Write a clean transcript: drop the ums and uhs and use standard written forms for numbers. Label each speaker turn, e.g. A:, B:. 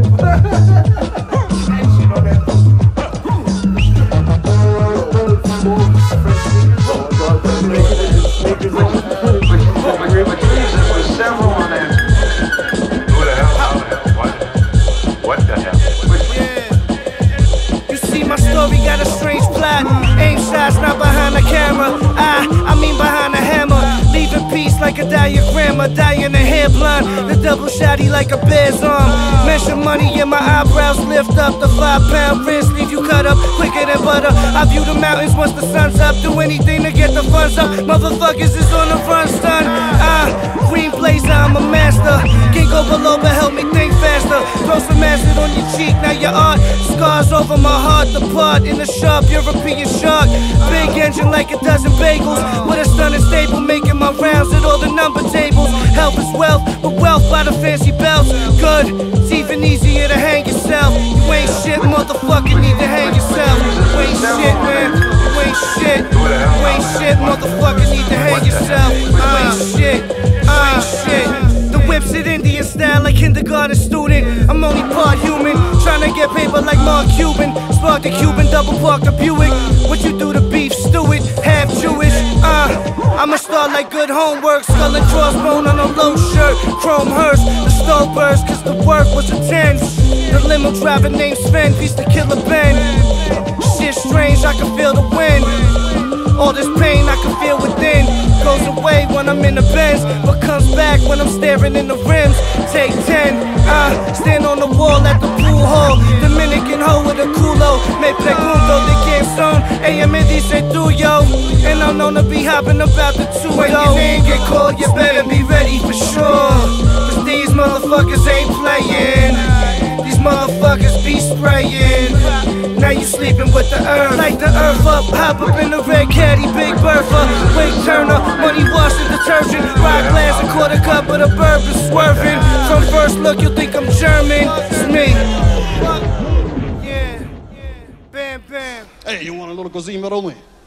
A: We got a strange plot. Aim shots not behind the camera. I mean behind the hammer. Leaving peace like a diagram. Die in a hair blind. The double shotty like a bear's arm. Mention money in my eyebrows. Lift up the 5-pound wrist. Leave you cut up quicker than butter. I view the mountains once the sun's up. Do anything to get the funds up. Motherfuckers is on the run, son. Green blazer, I'm a master. Can't go below but help me think faster. Throw some acid on your cheek, now your art. Scars over my heart, the part in a sharp European shark. Big engine like a dozen bagels. With a stunning stable, making my rounds at all the number tables. Health is wealth, but wealth by the fancy belts. Good, it's even easier to hang yourself. You ain't shit, motherfucker, need to hang yourself. You ain't shit, man. You ain't shit. You ain't shit, motherfucker, need to hang yourself. You ain't shit. Shit. The whips it Indian style like kindergarten student. I'm only part human, trying to get paper like Mark Cuban. Spark the Cuban, double park the Buick. What you do to beef, stew it, half Jewish. I'ma start like good homework. Skull and crossbone on a low shirt. Chrome hearse, the stove burst cause the work was intense. The limo driver named Sven, piece the killer Ben. Shit strange, I can feel the wind. All this pain I can feel within goes away when I'm in the Benz, but comes back when I'm staring in the rims. Take 10, stand on the wall at the pool hall. Dominican hoe with a culo. Me pregunto de quién son. Ella me dice tuyo. And I'm known to be hopping about the two. When your name get called, you better be ready for sure. Cause these motherfuckers ain't playing. These motherfuckers be spraying. Now you sleeping with the earth. Light the earth up, hop up in the red caddy, Big Bertha, Wake Turner, money washing detergent, rock glass, a quarter cup of the bourbon swerving. From first look you'll think I'm German. It's me. Yeah, bam, bam.
B: Hey, you want a little cosímero, me?